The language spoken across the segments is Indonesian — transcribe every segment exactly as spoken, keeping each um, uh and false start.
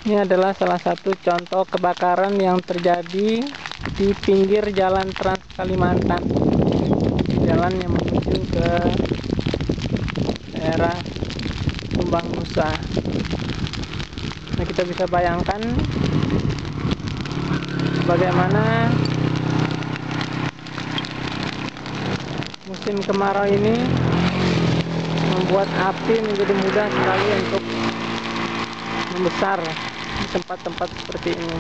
Ini adalah salah satu contoh kebakaran yang terjadi di pinggir jalan Trans Kalimantan, jalan yang menuju ke daerah Tumbang Nusa. Nah, kita bisa bayangkan bagaimana musim kemarau ini membuat api menjadi mudah sekali untuk membesar di tempat-tempat seperti ini.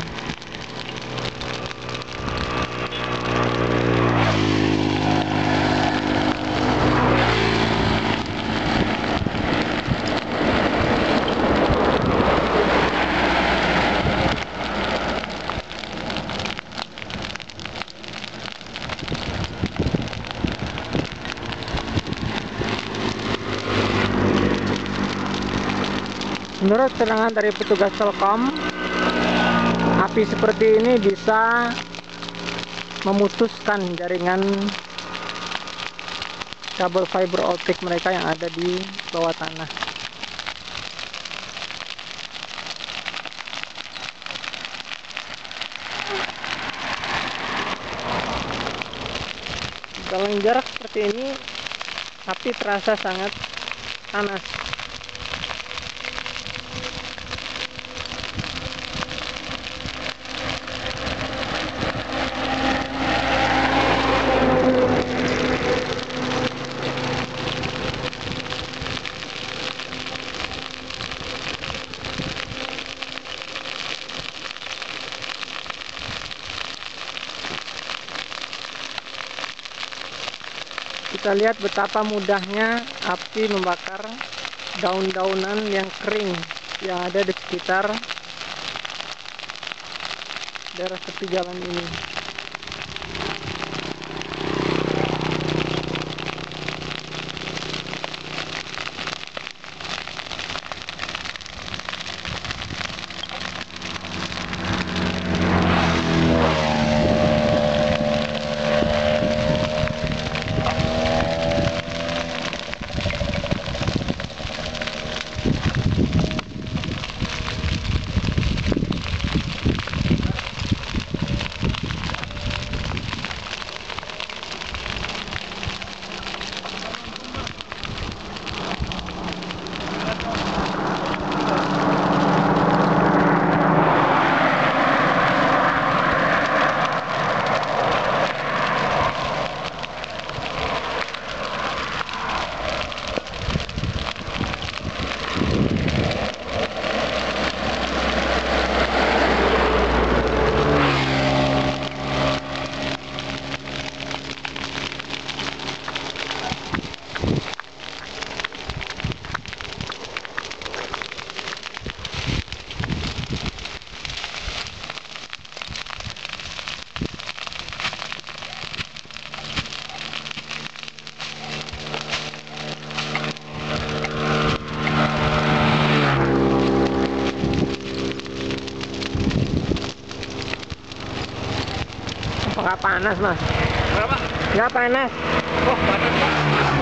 Menurut keterangan dari petugas Telkom, api seperti ini bisa memutuskan jaringan kabel fiber optik mereka yang ada di bawah tanah. Dalam jarak seperti ini, api terasa sangat panas. Kita lihat betapa mudahnya api membakar daun-daunan yang kering yang ada di sekitar daerah tepi jalan ini. Nggak panas, Mas? Berapa? Nggak panas. Oh, panas, Pak.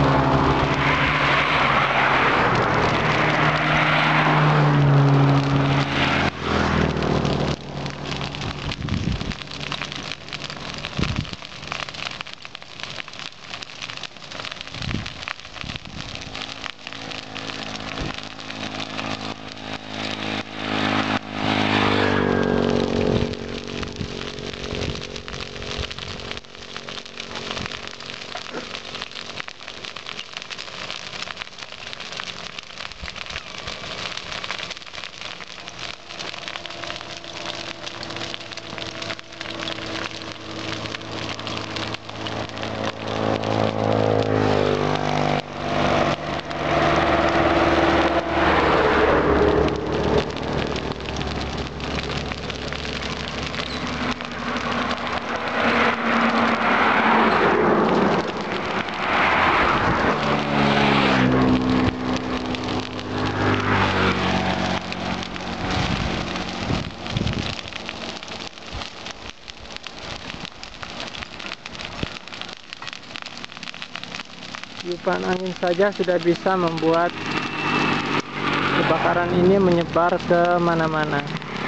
Tiupan angin saja sudah bisa membuat kebakaran ini menyebar ke mana-mana.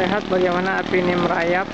lihat bagaimana api ini merayap.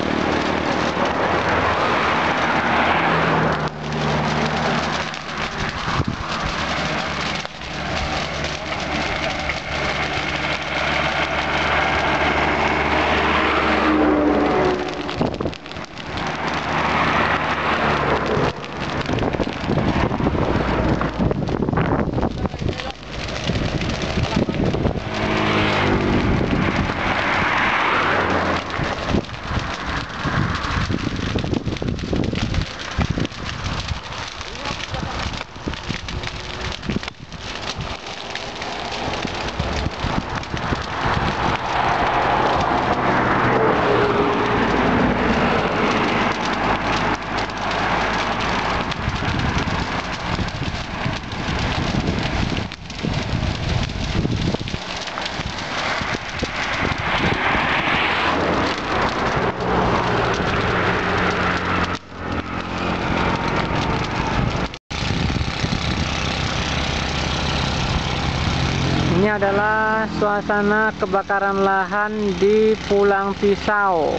Ini adalah suasana kebakaran lahan di Pulang Pisau.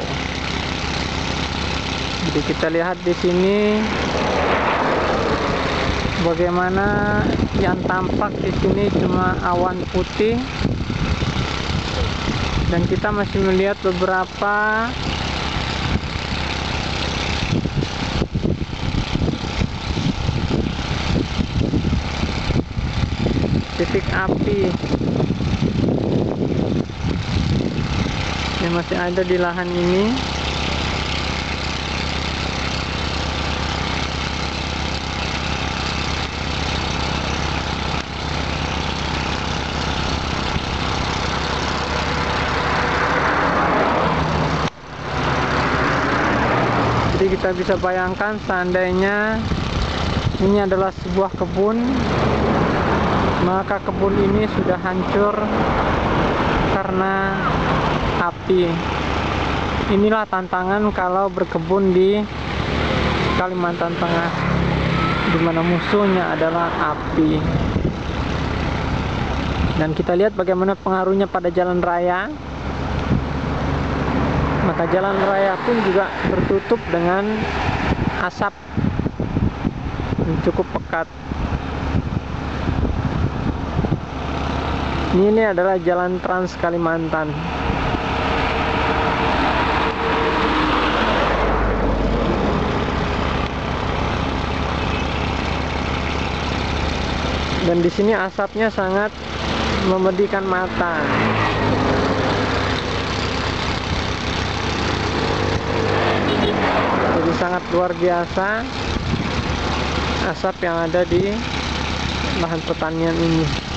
Jadi kita lihat di sini bagaimana yang tampak di sini cuma awan putih, dan kita masih melihat beberapa titik api yang masih ada di lahan ini. Jadi kita bisa bayangkan seandainya ini adalah sebuah kebun, maka kebun ini sudah hancur karena api. Inilah tantangan kalau berkebun di Kalimantan Tengah, di mana musuhnya adalah api. Dan kita lihat bagaimana pengaruhnya pada jalan raya. Maka jalan raya pun juga tertutup dengan asap yang cukup pekat. Ini adalah jalan Trans Kalimantan. Dan di sini asapnya sangat memedihkan mata. Jadi sangat luar biasa asap yang ada di lahan pertanian ini.